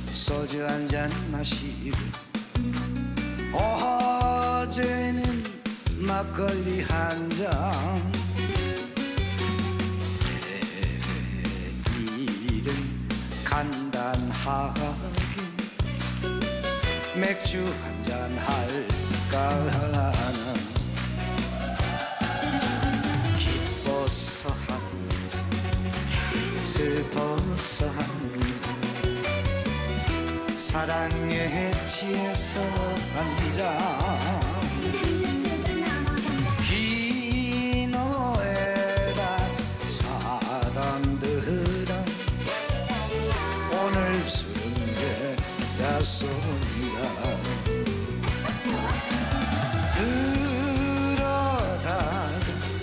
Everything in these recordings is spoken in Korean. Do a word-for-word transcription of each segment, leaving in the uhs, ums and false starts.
소주 한잔 마시고 어제는 막걸리 한잔 내일은 간단하게 맥주 한잔 할까 하나 기뻐서 한잔 슬퍼서 한잔 사랑에 취해서 한잔 희노애락 사람들아 오늘 술은 내가 쏜다 그러다가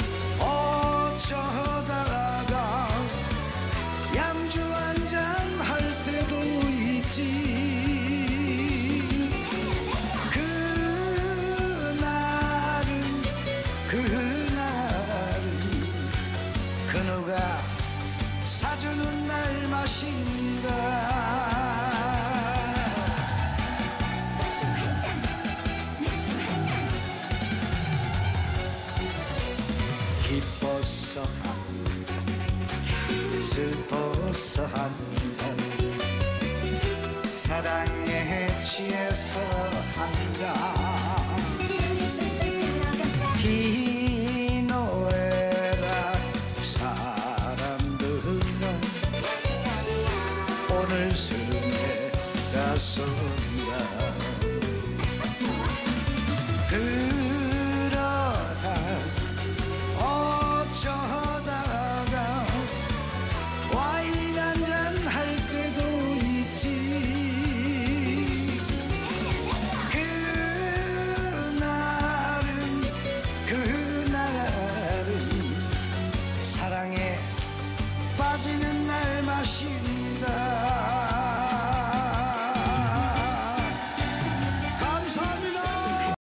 어쩌다가 양주 한잔 할 때도 있지 그날은 그날은 그 누가 사주는 날 마신다 기뻐서 한잔 슬퍼서 한잔 사랑에 취해서 한잔 희노애락 사람들아 오늘 술은 내가 쏜다 그러다 어쩌다가 와인 한잔 할 때도 있지 그날은 그날은 사랑에 빠지는 날 마신다